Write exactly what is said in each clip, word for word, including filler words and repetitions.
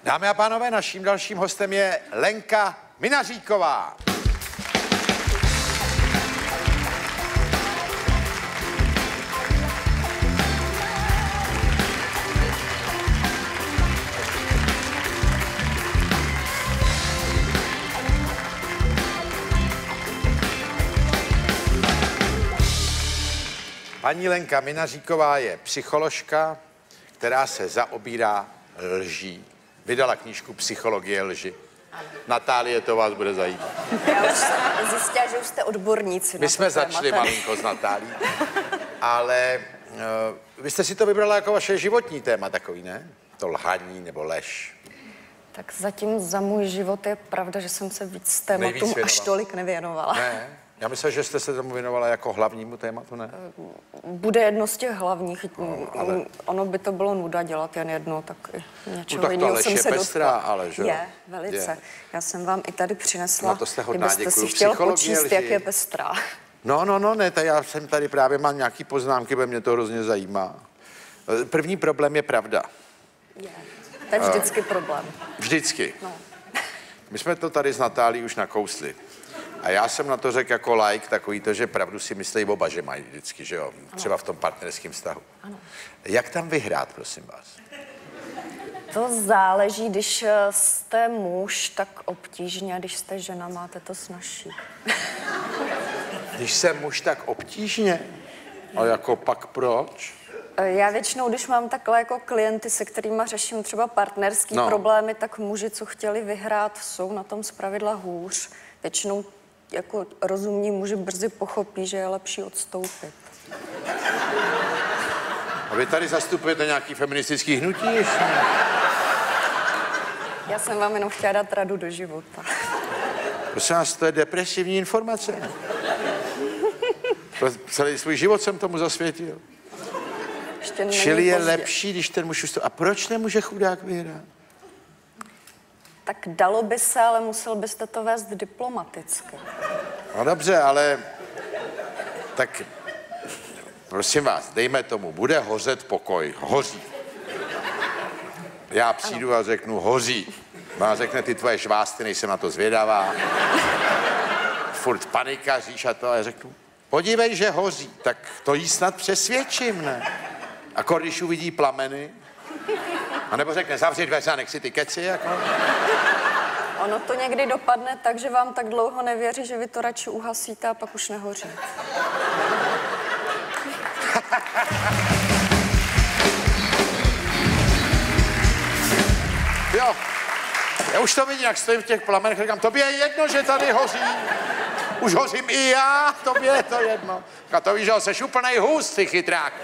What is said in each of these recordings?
Dámy a pánové, naším dalším hostem je Lenka Minaříková. Paní Lenka Minaříková je psycholožka, která se zaobírá lží. Vydala knížku Psychologie lži. Ano. Natálie, to vás bude zajímat. Já už jsem zjistila, že už jste odborníci. My jsme začali malinko s Natálí, ale uh, vy jste si to vybrala jako vaše životní téma takový, ne? To lhaní nebo lež. Tak zatím za můj život je pravda, že jsem se víc tématům až tolik nevěnovala. Ne, já myslím, že jste se tomu věnovala jako hlavnímu tématu, ne? Bude jedno z těch hlavních. No, ale... Ono by to bylo nuda dělat jen jedno, tak něčeho no, tak jiného jsem je se pestrá, ale že? Je, velice. Je. Já jsem vám i tady přinesla, no, to jste hodná, kdybyste děkuju. si chtěl počíst, jak je pestrá. No, no, no, ne, tak já jsem tady právě mám nějaký poznámky, protože mě to hrozně zajímá. První problém je pravda. Je. To je vždycky uh, problém. Vždycky. No. My jsme to tady s Natálí už nakousli. A já jsem na to řekl jako like, takový to, že pravdu si myslí oba, že mají vždycky, že jo? Ano. Třeba v tom partnerském vztahu. Ano. Jak tam vyhrát, prosím vás? To záleží, když jste muž, tak obtížně, a když jste žena, máte to snazší. Když jsem muž, tak obtížně? A jako pak proč? Já většinou, když mám takhle jako klienty, se kterými řeším třeba partnerský no. problémy, tak muži, co chtěli vyhrát, jsou na tom zpravidla hůř. Většinou jako rozumní muži brzy pochopí, že je lepší odstoupit. A vy tady zastupujete nějaký feministický hnutí ještě? Já jsem vám jenom chtěla dát radu do života. Prosím vás, to je depresivní informace. Celý svůj život jsem tomu zasvětil. Čili je pozdě. Lepší, když ten muž ustupuje. A proč nemůže chudák vyhrát? Tak dalo by se, ale musel byste to vést diplomaticky. No dobře, ale tak prosím vás, dejme tomu, bude hořet pokoj, hoří. Já přijdu ano. a řeknu, hoří. Má řekne, ty tvoje žvásty, nejsem na to zvědavá. Furt panikaříš a to, a já řeknu, podívej, že hoří, tak to jí snad přesvědčím, ne? A když uvidí plameny, a nebo řekne, zavři dveře a nech si ty keci, jako... Ono to někdy dopadne tak, že vám tak dlouho nevěří, že vy to radši uhasíte a pak už nehoří. Jo, já už to vidím, jak stojím v těch plamenech, říkám, tobě je jedno, že tady hoří. Už hořím i já, tobě je to jedno. A to víš, že jsi úplnej hůz, ty chytrák.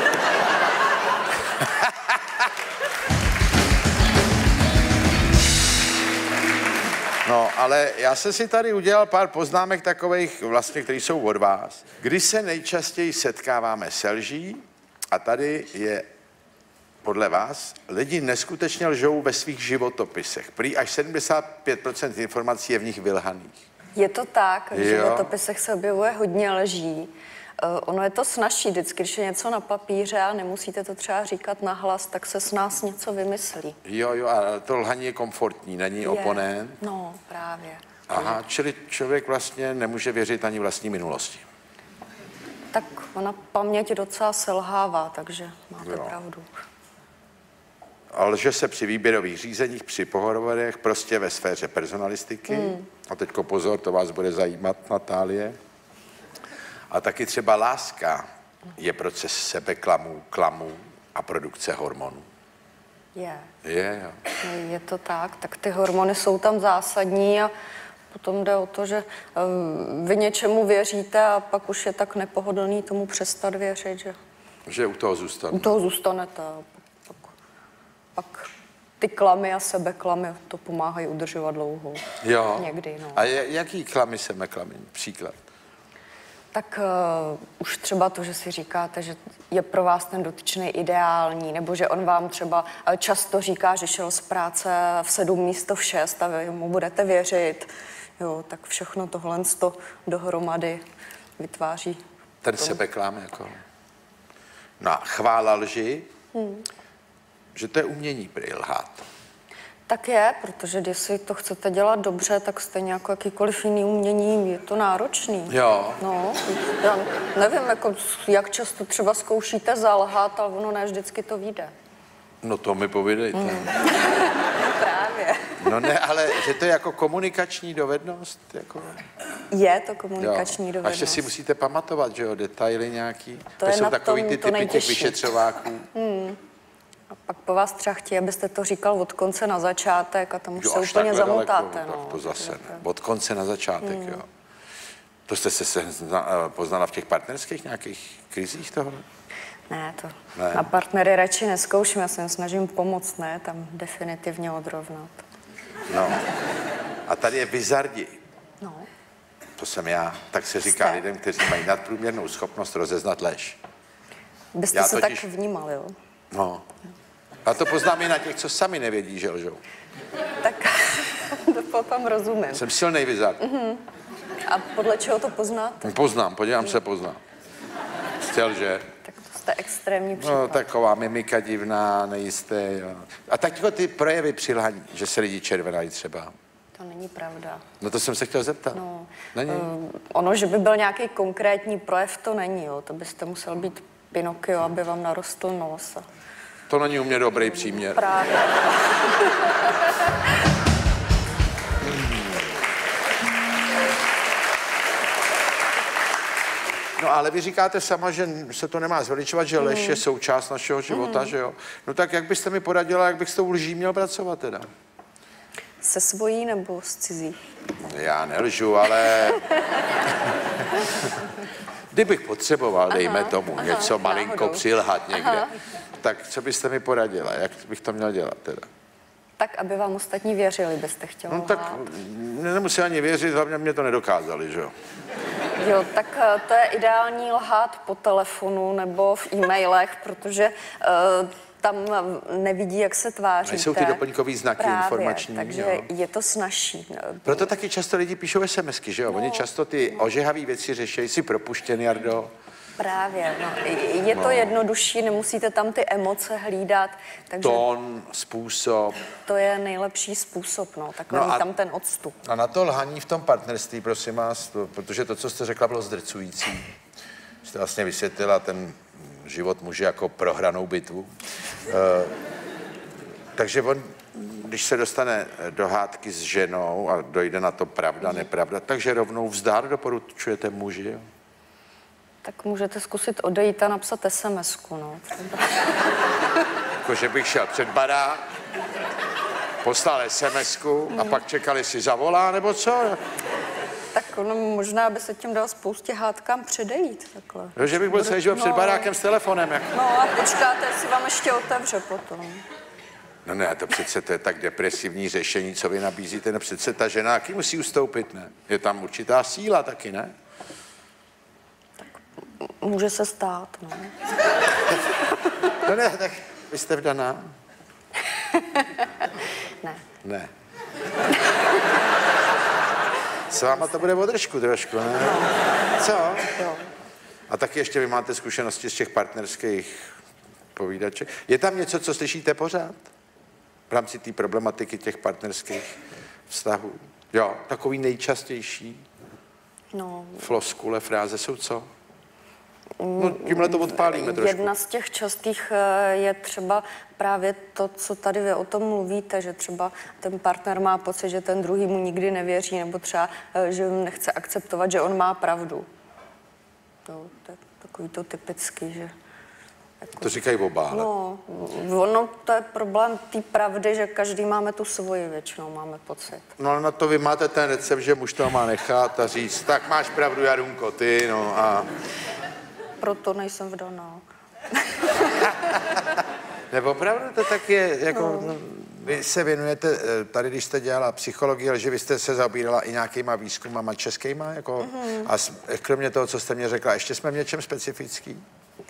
No, ale já jsem si tady udělal pár poznámek takových, vlastně, které jsou od vás. Kdy se nejčastěji setkáváme se lží a tady je podle vás, lidi neskutečně lžou ve svých životopisech. Prý až sedmdesát pět procent informací je v nich vylhaných. Je to tak, v životopisech se objevuje hodně lží. Uh, ono je to snazší vždycky, když je něco na papíře a nemusíte to třeba říkat nahlas, tak se s nás něco vymyslí. Jo, jo, a to lhaní je komfortní, není je. oponent. No, právě. Aha, čili člověk vlastně nemůže věřit ani vlastní minulosti. Tak ona paměť docela selhává, takže máte jo. pravdu. A lže se při výběrových řízeních, při pohovorech, prostě ve sféře personalistiky. Hmm. A teďko pozor, to vás bude zajímat, Natálie. A taky třeba láska je proces sebeklamu, klamu a produkce hormonů. Je. Je, jo. Je to tak, tak ty hormony jsou tam zásadní a potom jde o to, že vy něčemu věříte a pak už je tak nepohodlný tomu přestat věřit, že... Že u toho zůstanete. U toho zůstanete. Pak, pak ty klamy a sebeklamy to pomáhají udržovat dlouho. Jo. Někdy, no. A jaký klamy, sebeklamy? Příklad. Tak uh, už třeba to, že si říkáte, že je pro vás ten dotyčný ideální, nebo že on vám třeba často říká, že šel z práce v sedm místo v šest a vy mu budete věřit. Jo, tak všechno tohle dohromady vytváří. Ten sebeklam jako... No a chvála lži, hmm. že to je umění prý lhát. Tak je, protože když si to chcete dělat dobře, tak stejně jako jakýkoliv jiný umění je to náročný. Jo. No, já nevím, jako, jak často třeba zkoušíte zalhat, ale ono ne vždycky to vyjde. No to mi povídejte. Mm. Právě. No ne, ale že to je jako komunikační dovednost? Jako... Je to komunikační jo. dovednost. A ještě si musíte pamatovat, že jo, detaily nějaký. To je jsou na takový tom ty to typy nejtěžší. těch vyšetřováků. Hmm. A pak po vás třeba chtějí, abyste to říkal od konce na začátek a tam už Jo, se úplně zamotáte. Daleko, No, tak to zase tak... ne. Od konce na začátek, hmm. jo. To jste se sezna, poznala v těch partnerských nějakých krizích toho? Ne, to ne. Na partnery radši neskouším, já se jim snažím pomoct, ne, tam definitivně odrovnat. No. A tady je bizardi. No. To jsem já. Tak se říká Jste. lidem, kteří mají nadprůměrnou schopnost rozeznat lež. Byste já se totiž... tak vnímal, jo? No. A to poznám i na těch, co sami nevědí, že lžou. Tak to potom rozumím. Jsem silnej bizard. Uh-huh. A podle čeho to poznáte? Poznám, podívám se, poznám. Jste lže. Tak to jste extrémní případ. No, taková mimika divná, nejisté, jo. A takové ty projevy při lhaní, že se lidi červenají třeba. To není pravda. No to jsem se chtěl zeptat. No, není? Uh, ono, že by byl nějaký konkrétní projev, to není, jo. To byste musel být Pinokio, aby vám narostl nos. A... To není u mě dobrý příměr. Právě. No ale vy říkáte sama, že se to nemá zveličovat, že lež je součást našeho života, mm. že jo? No tak jak byste mi poradila, jak bych s tou lží měl pracovat teda? Se svojí nebo s cizí? Já nelžu, ale... Kdybych potřeboval, aha, dejme tomu, aha, něco malinko náhodou. Přilhat někde, aha. Tak co byste mi poradila? Jak bych to měl dělat teda? Tak, aby vám ostatní věřili, byste chtěla. No tak nemusí ani věřit, hlavně mě to nedokázali, že jo? Jo, tak to je ideální lhát po telefonu nebo v e-mailech, protože uh, tam nevidí, jak se tváříte. Jsou ty doplňkový znaky právě, informační. Takže jo. je to snazší. Proto taky často lidi píšou SMSky, že jo? No. Oni často ty ožehavé věci řeší, si propuštěn, Jardo. Právě, no. Je to no. jednodušší, nemusíte tam ty emoce hlídat. Takže tón, způsob. To je nejlepší způsob, no. Tak no tam ten odstup. A na to lhaní v tom partnerství, prosím vás, to, protože to, co jste řekla, bylo zdrcující. Jste vlastně vysvětlila ten život muže jako prohranou bitvu. E, takže on, když se dostane do hádky s ženou a dojde na to pravda, nepravda, takže rovnou vzdár doporučujete muži, jo? Tak můžete zkusit odejít a napsat SMSku, no. Jako, že bych šel před barák, poslal SMSku a pak čekal, jestli zavolá, nebo co? Tak no, možná by se tím dal spoustě hádkám předejít, takhle. No, že bych byl celý život no. před barákem s telefonem, jako. No a počkáte, jestli vám ještě otevře potom. No ne, to přece to je tak depresivní řešení, co vy nabízíte, no přece ta žena taky musí ustoupit, ne? Je tam určitá síla taky, ne? Může se stát, no. No ne, tak vy jste vdaná? Ne. Ne. S váma to bude o držku trošku, ne? No. Co? Jo. A taky ještě vy máte zkušenosti z těch partnerských povídaček. Je tam něco, co slyšíte pořád? V rámci té problematiky těch partnerských vztahů? Jo, takový nejčastější no. floskule, fráze jsou co? No, tímhle to odpálíme trošku. Jedna z těch častých je třeba právě to, co tady vy o tom mluvíte, že třeba ten partner má pocit, že ten druhý mu nikdy nevěří, nebo třeba, že nechce akceptovat, že on má pravdu. To, to je takový to typický, že... Jako, to říkají oba, ale... No, ono, to je problém té pravdy, že každý máme tu svoji většinou, máme pocit. No ale na to vy máte ten recept, že muž to má nechat a říct, tak máš pravdu, Jarunko, ty, no a... Proto nejsem vdaná. Nebo opravdu to tak je, jako... No. Vy se věnujete, tady když jste dělala psychologii, ale že vy jste se zaobírala i nějakýma výzkumama českýma, jako... Mm-hmm. A kromě toho, co jste mě řekla, ještě jsme v něčem specifický?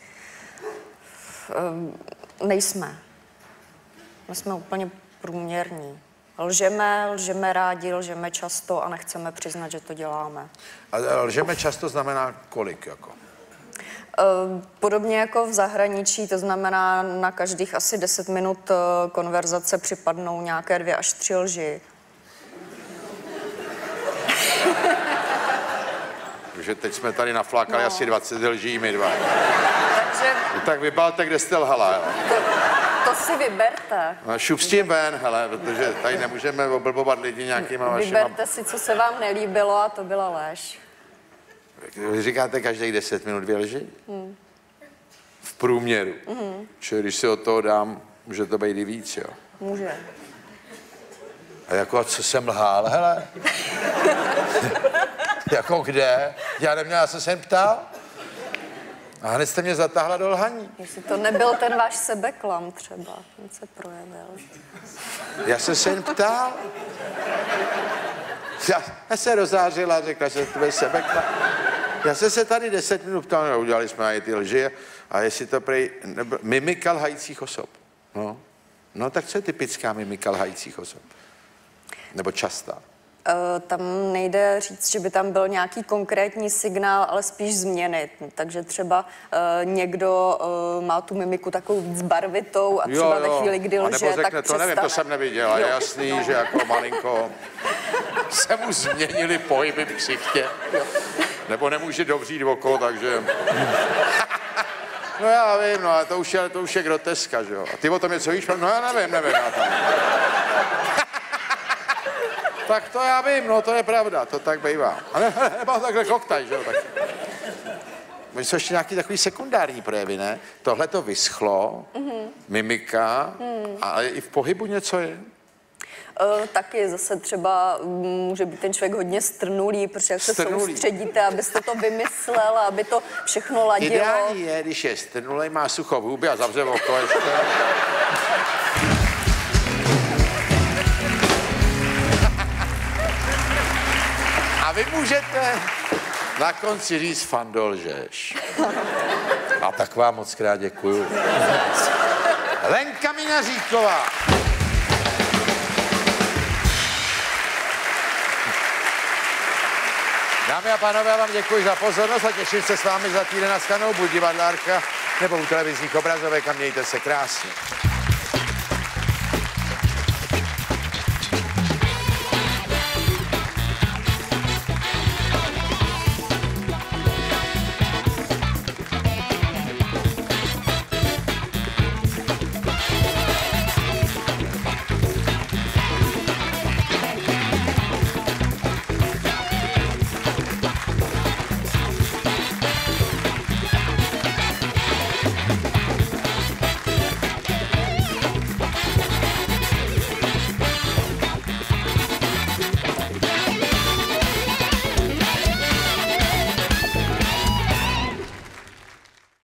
Um, nejsme. My jsme úplně průměrní. Lžeme, lžeme rádi, lžeme často a nechceme přiznat, že to děláme. A lžeme často znamená kolik, jako? Podobně jako v zahraničí, to znamená na každých asi deset minut konverzace připadnou nějaké dvě až tři lži. Takže teď jsme tady naflákali no. asi dvacet lží my dva. Takže... Tak vybalte, kde jste lhala, jo? To, to si vyberte. No, šup s tím ven, hele, protože tady nemůžeme oblbovat lidi nějakýma vašima... Vyberte si, co se vám nelíbilo a to byla lež. Vy říkáte každých deset minut dvě lži? Hmm. V průměru. Hmm. Čili když si od toho dám, může to být i víc, jo? Může. A jako, co jsem lhal, hele? Jako kde? Já neměl, já jsem se jen ptal. A hned jste mě zatáhla do lhaní. Jestli to nebyl ten váš sebeklam třeba, ten se projevil. Já jsem se jen ptal. Já, já se rozářila a řekla, že to bude sebeklam. Já jsem se tady deset minut ptal, no, udělali jsme i ty lži a jestli to prej... Nebo, mimika lhajících osob. No. no tak co je typická mimika lhajících osob? Nebo častá? Tam nejde říct, že by tam byl nějaký konkrétní signál, ale spíš změny. Takže třeba někdo má tu mimiku takovou víc barvitou a třeba jo, jo. ve chvíli, kdy lže, řekne, tak to přestane. Nevím, to jsem neviděl. Je jasný, no. že jako malinko se mu změnili pohyby v ksichtě. Jo. Nebo nemůže dobřít oko, takže... No já vím, no, ale to už je, to už je groteska, že jo. A ty o tom něco víš? No já nevím, nevím, já tam. Tak to já vím, no to je pravda, to tak bývá. A ne, nebo takhle koktaj, že jo, tak. Oni jsou ještě nějaký takový sekundární projevy, ne? Tohle to vyschlo, mm-hmm. mimika, mm. ale i v pohybu něco je? Uh, taky zase třeba může být ten člověk hodně strnulý, protože jak se strnulý. soustředíte, abyste to vymyslel, aby to všechno ladilo. Ideální je, když je strnulej, má sucho v hubě a zavře oko ještě. A vy můžete na konci říct Fandol, žeš. A tak vám moc krát děkuju. Lenka Minaříková. Dámy a pánové, já vám děkuji za pozornost a těším se s vámi za týden na shledanou, buď divadlárka nebo u televizních obrazovek a mějte se krásně.